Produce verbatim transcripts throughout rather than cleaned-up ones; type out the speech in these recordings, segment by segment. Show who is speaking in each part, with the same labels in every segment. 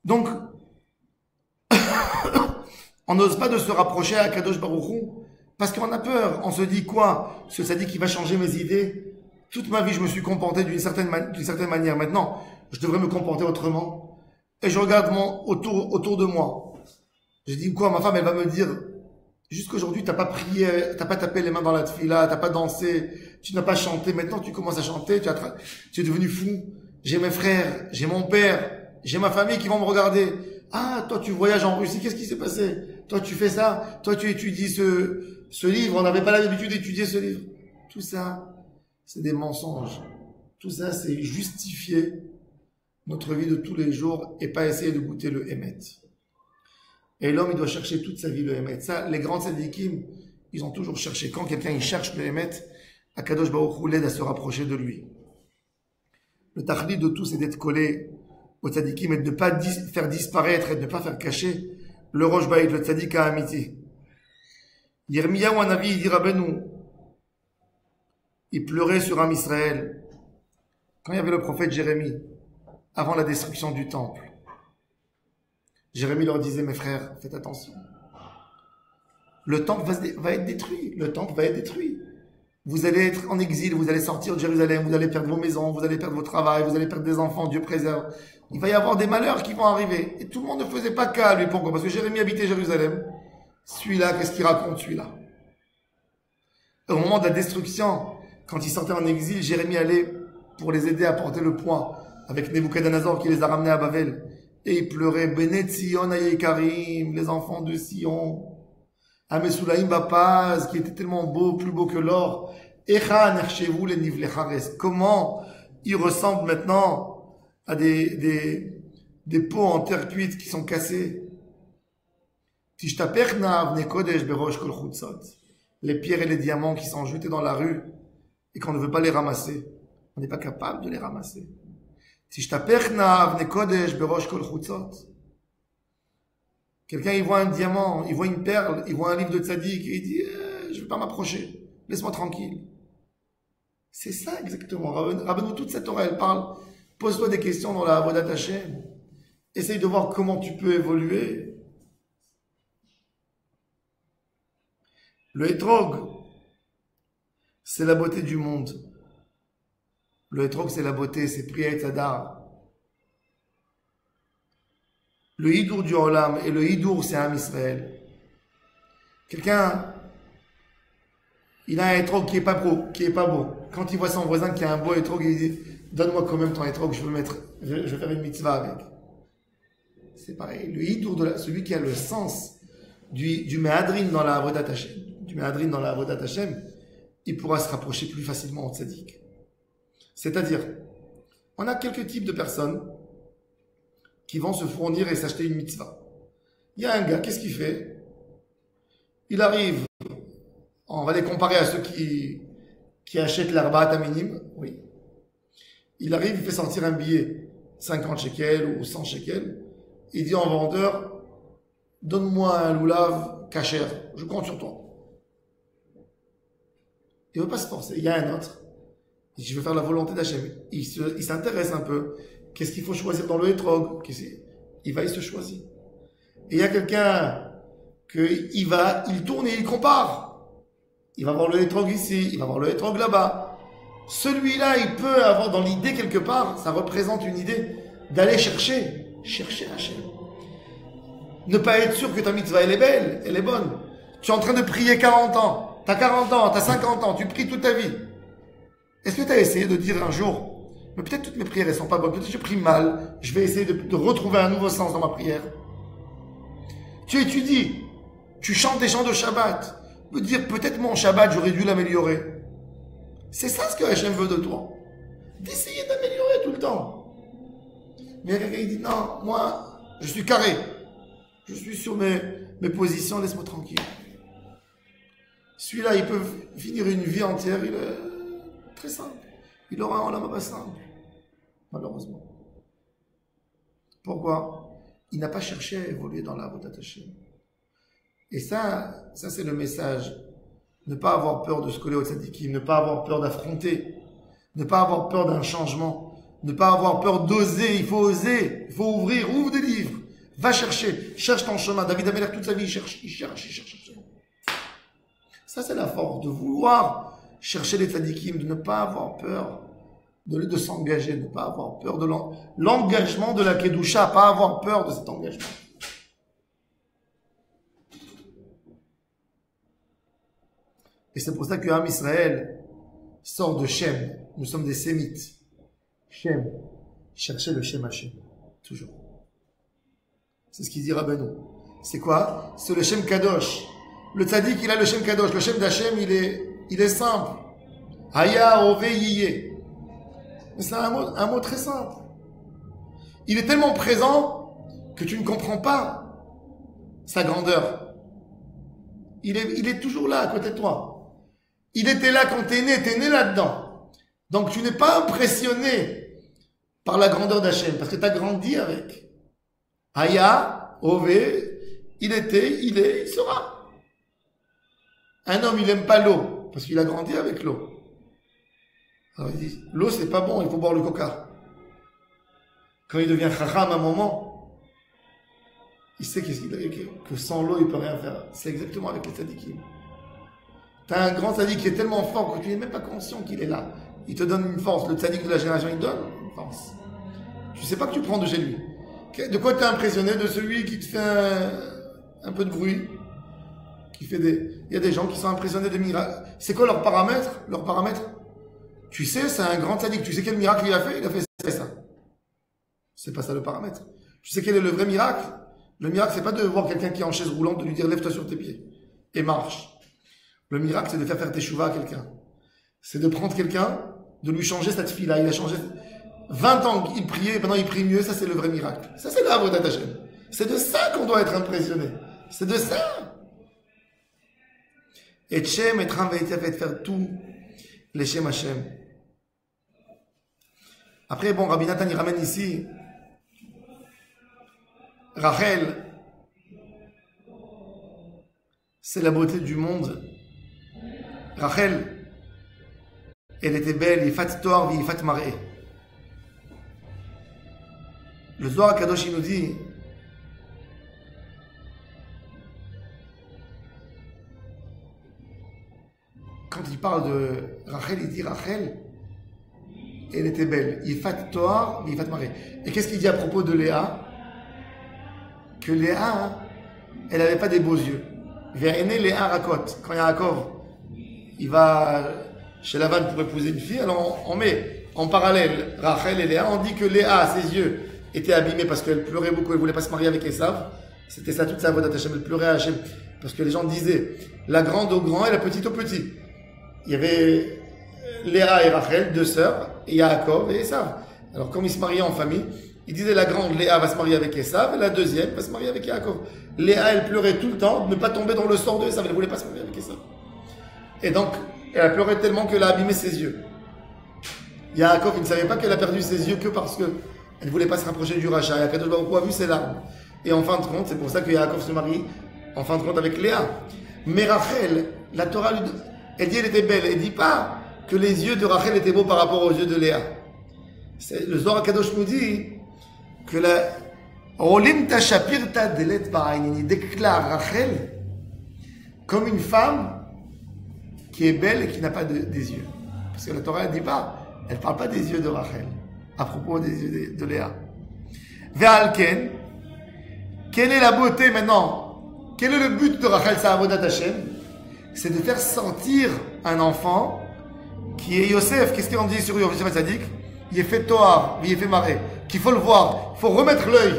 Speaker 1: Donc, on n'ose pas de se rapprocher à Kadosh Baruch Hu, parce qu'on a peur. On se dit quoi? Ce ça dit qu'il va changer mes idées. Toute ma vie, je me suis comporté d'une certaine, d'une certaine manière. Maintenant, je devrais me comporter autrement. Et je regarde mon, autour, autour de moi. Je dis quoi? Ma femme, elle va me dire, jusqu'aujourd'hui, t'as pas prié, t'as pas tapé les mains dans la tefila, t'as pas dansé, tu n'as pas chanté. Maintenant, tu commences à chanter, tu, as tra... tu es devenu fou. J'ai mes frères, j'ai mon père, j'ai ma famille qui vont me regarder. Ah, toi, tu voyages en Russie, qu'est-ce qui s'est passé? Toi, tu fais ça. Toi, tu étudies ce, ce livre. On n'avait pas l'habitude d'étudier ce livre. Tout ça, c'est des mensonges. Tout ça, c'est justifier notre vie de tous les jours et pas essayer de goûter le Hémet. Et l'homme, il doit chercher toute sa vie le Hémet. Ça, les grands tzadikim, ils ont toujours cherché. Quand quelqu'un, il cherche le Hémet, Akadosh Baruch Hu l'aide à se rapprocher de lui. Le tachlit de tout, c'est d'être collé au tzadikim et de ne pas dis faire disparaître et de ne pas faire cacher le Rosh Baïd, le tzadik à amitié. Yirmiyahu Hanavi, il dit Rabbeinu, il pleurait sur Am Israël quand il y avait le prophète Jérémie, avant la destruction du temple. Jérémie leur disait, mes frères, faites attention. Le temple va, va être détruit. Le temple va être détruit. Vous allez être en exil, vous allez sortir de Jérusalem, vous allez perdre vos maisons, vous allez perdre votre travail, vous allez perdre des enfants, Dieu préserve. Il va y avoir des malheurs qui vont arriver. Et tout le monde ne faisait pas cas à lui. Pourquoi? Parce que Jérémie habitait Jérusalem. Celui-là, qu'est-ce qu'il raconte, celui-là? Au moment de la destruction, quand ils sortaient en exil, Jérémie allait pour les aider à porter le poids avec Nebuchadnezzar qui les a ramenés à Babel. Et il pleurait, Benet Sion Ayekarim, les enfants de Sion. Amesulaim Bapaz, qui était tellement beau, plus beau que l'or. Echa Nerchevu les Nivlechares. Comment ils ressemblent maintenant à des, des, des pots en terre cuite qui sont cassés. Les pierres et les diamants qui sont jetés dans la rue et qu'on ne veut pas les ramasser. On n'est pas capable de les ramasser. Quelqu'un, il voit un diamant, il voit une perle, il voit un livre de tzaddik et il dit eh, « Je ne vais pas m'approcher, laisse-moi tranquille. » C'est ça exactement. Rabbeinu, toute cette Torah, elle parle. Pose-toi des questions dans la Avodat Hashem. Essaye de voir comment tu peux évoluer. Le hétrog, c'est la beauté du monde. Le hétrog, c'est la beauté, c'est Priya et Tzadar. Le hidour du Olam et le hidour, c'est Am Israël. Quelqu'un, il a un hétrog qui est pas beau, qui est pas beau. Quand il voit son voisin qui a un beau hétrog, il dit donne-moi quand même ton hétrog, je veux mettre, je veux faire une mitzvah avec. C'est pareil. Le hidour de la, celui qui a le sens du, du Mehadrin dans la Avodat Hashem, du Mehadrin dans la Avodat Hashem, il pourra se rapprocher plus facilement au tzaddik. C'est-à-dire, on a quelques types de personnes qui vont se fournir et s'acheter une mitzvah. Il y a un gars, qu'est-ce qu'il fait? Il arrive, on va les comparer à ceux qui, qui achètent l'Arbaat Aminim, oui. Il arrive, il fait sortir un billet, cinquante shekels ou cent shekels, il dit en vendeur, donne-moi un loulav kasher, je compte sur toi. Il ne veut pas se forcer. Il y a un autre, il dit, je veux faire la volonté d'Hachem. Il se, il s'intéresse un peu. Qu'est-ce qu'il faut choisir dans le hétrog? Il va, il se choisit. Et il y a quelqu'un que il va, il tourne et il compare. Il va voir le hétrog ici, il va voir le hétrog là-bas. Celui-là, il peut avoir dans l'idée quelque part, ça représente une idée d'aller chercher, chercher Hachem. Ne pas être sûr que ta mitzvah, elle est belle, elle est bonne. Tu es en train de prier quarante ans, tu as quarante ans, tu as cinquante ans, tu pries toute ta vie. Est-ce que tu as essayé de dire un jour, mais peut-être toutes mes prières ne sont pas bonnes, peut-être que je prie mal, je vais essayer de, de retrouver un nouveau sens dans ma prière. Tu étudies, tu chantes des chants de Shabbat, me dire peut-être mon Shabbat, j'aurais dû l'améliorer. C'est ça ce que Hachem veut de toi. D'essayer d'améliorer tout le temps. Mais quelqu'un il dit non, moi, je suis carré. Je suis sur mes, mes positions, laisse-moi tranquille. Celui-là, il peut finir une vie entière, il est très simple. Il aura un olam haba simple. Malheureusement. Pourquoi? Il n'a pas cherché à évoluer dans la Avodat Hashem. Et ça, ça c'est le message. Ne pas avoir peur de se coller au tzadikim, ne pas avoir peur d'affronter, ne pas avoir peur d'un changement. Ne pas avoir peur d'oser, il faut oser, il faut ouvrir, ouvre des livres. Va chercher, cherche ton chemin. David Ameller, toute sa vie, il cherche, il cherche, il cherche. Il cherche. Ça, c'est la force de vouloir chercher les tzadikim, de ne pas avoir peur de, de s'engager, de ne pas avoir peur de l'engagement de la Kedusha, pas avoir peur de cet engagement. Et c'est pour ça que Am Israël sort de Shem. Nous sommes des Sémites. Shem. Cherchez le Shem Hashem. Toujours. C'est ce qu'il dit Rabbeinu. C'est quoi? C'est le Shem Kadosh. Le tzaddik, il a le Shem Kadosh. Le Shem d'Hashem, il est, il est simple. Haya, Ove, Yiye. Mais c'est un mot, un mot très simple. Il est tellement présent que tu ne comprends pas sa grandeur. Il est, il est toujours là, à côté de toi. Il était là quand t'es né, t'es né là-dedans. Donc tu n'es pas impressionné par la grandeur d'Hachem, parce que tu as grandi avec. Haya, Ove, il était, il est, il sera. Un homme, il n'aime pas l'eau, parce qu'il a grandi avec l'eau. Alors il dit, l'eau c'est pas bon, il faut boire le coca. Quand il devient chacham à un moment, il sait que, que sans l'eau il peut rien faire. C'est exactement avec les tzadikim. T'as un grand tzadik qui est tellement fort que tu n'es même pas conscient qu'il est là. Il te donne une force. Le tzadik de la génération, il donne une force. Tu sais pas que tu prends de chez lui. De quoi tu es impressionné? De celui qui te fait un, un peu de bruit, qui fait des... Il y a des gens qui sont impressionnés de miracles. C'est quoi leur paramètre? Leur paramètre? Tu sais, c'est un grand tzadik. Tu sais quel miracle il a fait? Il a fait ça. C'est pas ça le paramètre. Tu sais quel est le vrai miracle? Le miracle, c'est pas de voir quelqu'un qui est en chaise roulante, de lui dire lève-toi sur tes pieds et marche. Le miracle, c'est de faire faire teshuva à quelqu'un. C'est de prendre quelqu'un, de lui changer cette fille-là. Il a changé vingt ans qu'il priait, et maintenant il prie mieux. Ça, c'est le vrai miracle. Ça, c'est l'avodat d'Hachem. C'est de ça qu'on doit être impressionné. C'est de ça. Et Shem et Tram va faire tout les Shem Hashem. Après, bon, Rabbi Nathan, il ramène ici Rachel. C'est la beauté du monde. Rachel, elle était belle, Yifat Toar, Yifat Mar'eh. Le Zohar Kadosh, il nous dit, quand il parle de Rachel, il dit Rachel, elle était belle, Yifat Toar, Yifat Mar'eh. Et qu'est-ce qu'il dit à propos de Léa? Que Léa, elle n'avait pas des beaux yeux. Véréné Léa Rakot, quand Yaakov il va chez Lavan pour épouser une fille, alors on, on met en parallèle Rachel et Léa, on dit que Léa, ses yeux étaient abîmés parce qu'elle pleurait beaucoup, elle voulait pas se marier avec Esav. C'était ça toute sa voix d'Hachem, elle pleurait à Hachem, parce que les gens disaient la grande au grand et la petite au petit. Il y avait Léa et Rachel, deux sœurs, et Yaakov et Esav. Alors comme ils se mariaient en famille, ils disaient la grande Léa va se marier avec Esav, et la deuxième va se marier avec Yaakov. Léa, elle pleurait tout le temps de ne pas tomber dans le sort de Esav, elle ne voulait pas se marier avec Esav. Et donc, elle a pleuré tellement qu'elle a abîmé ses yeux. Yaakov, il ne savait pas qu'elle a perdu ses yeux que parce qu'elle ne voulait pas se rapprocher du rachat. Et Akadosh Baruch Hu a vu ses larmes. Et en fin de compte, c'est pour ça que Yaakov se marie, en fin de compte, avec Léa. Mais Rachel, la Torah, lui, elle dit elle était belle. Elle ne dit pas que les yeux de Rachel étaient beaux par rapport aux yeux de Léa. C'est, le Zohar Kadosh nous dit que la Olim Tashapirta Delet Ba'ainini déclare Rachel comme une femme qui est belle et qui n'a pas de, des yeux. Parce que la Torah ne dit pas, elle ne parle pas des yeux de Rachel, à propos des yeux de, de Léa. Ve'alken, quelle est la beauté maintenant? Quel est le but de Rachel Sa'avodat Hashem? C'est de faire sentir un enfant qui est Yosef. Qu'est-ce qu'on dit sur Yosef Hatzadik? Il est fait Toar, il est fait Mar'eh. Qu'il faut le voir, il faut remettre l'œil.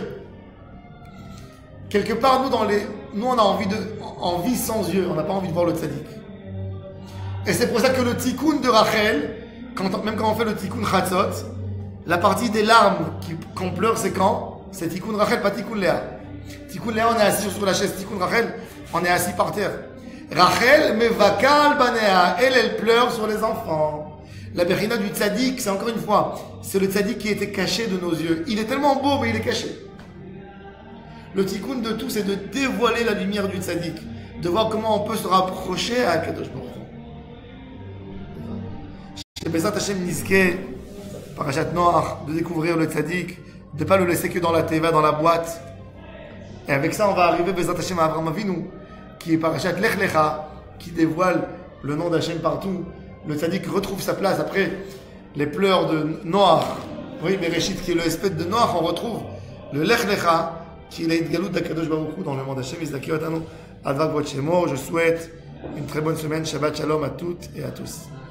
Speaker 1: Quelque part, nous, dans les, nous on a envie de, envie sans yeux, on n'a pas envie de voir le Tzadik. Et c'est pour ça que le tikkun de Rachel, quand, même quand on fait le tikkun Chatzot, la partie des larmes qu'on pleure, c'est quand? C'est tikkun Rachel, pas tikkun Léa. Tikkun Léa, on est assis sur la chaise. Tikkun Rachel, on est assis par terre. Rachel, mevakal banea, elle, elle pleure sur les enfants. La bérina du tzaddik, c'est encore une fois, c'est le tzaddik qui était caché de nos yeux. Il est tellement beau, mais il est caché. Le tikkun de tout, c'est de dévoiler la lumière du tzaddik, de voir comment on peut se rapprocher à Kadosh Baruch Hu. Bezrat Hashem Nizke Parashat Noach, de découvrir le tzaddik, de ne pas le laisser que dans la teva, dans la boîte. Et avec ça, on va arriver Bezat Hashem à Avraham Avinu, qui est Parashat Lech Lecha, qui dévoile le nom d'Hachem partout. Le tzaddik retrouve sa place après les pleurs de Noach. Oui, Bereshit, qui est le espèce de Noach, on retrouve le Lech Lecha, qui est l'Idgalut d'Akadosh Baruch Hu dans le monde d'Hachem. Je souhaite une très bonne semaine. Shabbat Shalom à toutes et à tous.